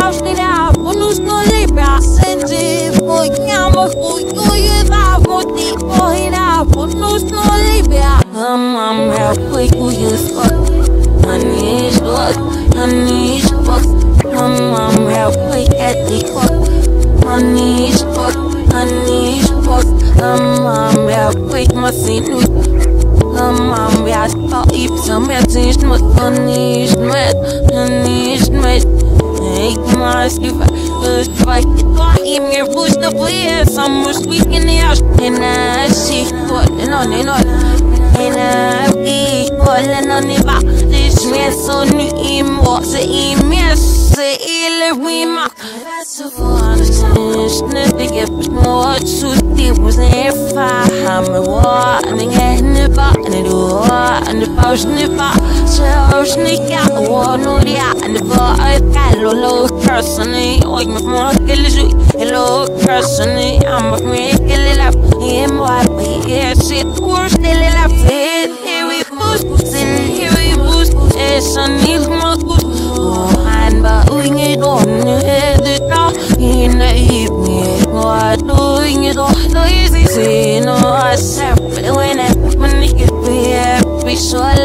Ausnida, bonus no libra, sensitive, boy, yama, boy, you that body, boy, that bonus no libra. I'm real quick, who you fuck. I need what, I'm real quick at the fuck. I need what, I'm real quick, my scene. I'm real quick, some message, but I need it. Ik maak je fight in your bush the place. Some was weak in the house, and I see what and on and on. And I be calling on the back. This mess on him was a mess. We mark that's a fun. Nothing gets more to it was if I'm a war and again the back and the door and the post in the back. So sneak out the war, no, and the bar. Hello, personally, like my mom, hello, personally, I'm a man, kill it up. In my way, shit, we're still left. Here we boost, here we boost. It's a need more good. And by doing it on the head, in the evening, why doing it all so easy? See, no, I said, when I get be so